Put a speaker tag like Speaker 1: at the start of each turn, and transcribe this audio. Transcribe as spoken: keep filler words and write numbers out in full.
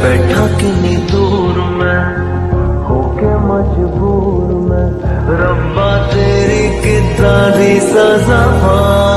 Speaker 1: बैठा किन्नी दूर मैं होके मजबूर मैं, रब्बा तेरी कितना दी सजा।